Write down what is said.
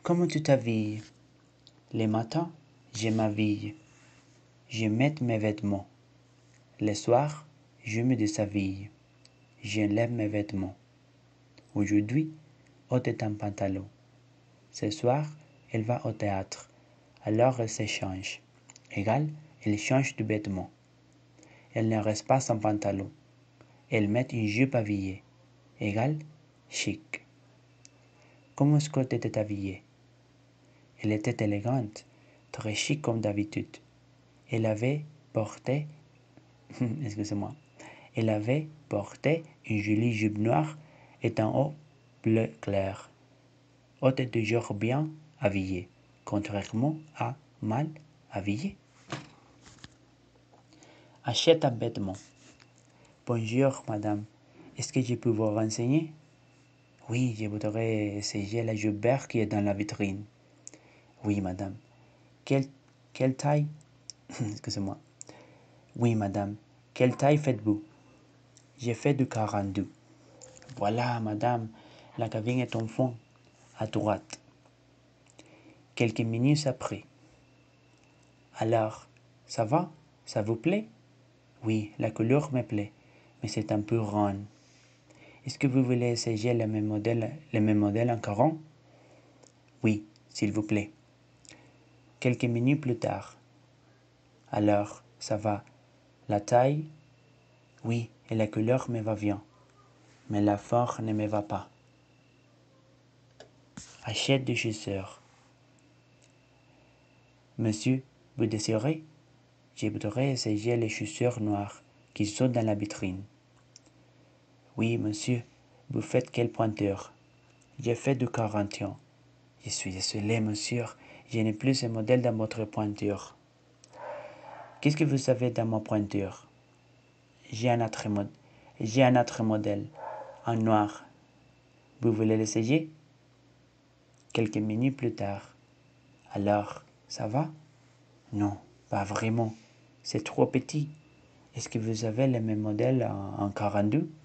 Comment tu t'habilles? Les matins, je m'habille. Je mets mes vêtements. Le soir, je me déshabille. J'enlève mes vêtements. Aujourd'hui, ôte ton pantalon. Ce soir, elle va au théâtre. Alors elle se change. Égal, elle change de vêtements. Elle ne reste pas sans pantalon. Elle met une jupe habillée. Égal, chic. Comment Scott était habillée? Elle était élégante, très chic comme d'habitude. Elle avait porté, excusez-moi, elle avait porté une jolie jupe noire et un haut bleu clair. Elle était toujours bien habillée, contrairement à mal habillée. Achète un vêtement. Bonjour, madame. Est-ce que je peux vous renseigner? Oui, je voudrais essayer la jupe verte qui est dans la vitrine. Oui, madame. Quelle taille? Excusez-moi. Oui, madame. Quelle taille faites-vous? J'ai fait du 42. Voilà, madame. La cabine est en fond, à droite. Quelques minutes après. Alors, ça va? Ça vous plaît? Oui, la couleur me plaît, mais c'est un peu rond. Est-ce que vous voulez essayer le même modèle en caron? Oui, s'il vous plaît. Quelques minutes plus tard. Alors, ça va? La taille? Oui, et la couleur me va bien, mais la forme ne me va pas. Achète des chaussures. Monsieur, vous désirez? Je voudrais essayer les chaussures noires qui sont dans la vitrine. Oui, monsieur, vous faites quelle pointure? J'ai fait du 41. Je suis désolé, monsieur, je n'ai plus ce modèle dans votre pointure. Qu'est-ce que vous avez dans ma pointure? J'ai un autre modèle, en noir. Vous voulez l'essayer? Quelques minutes plus tard. Alors, ça va? Non, pas vraiment. C'est trop petit. Est-ce que vous avez le même modèle en 42?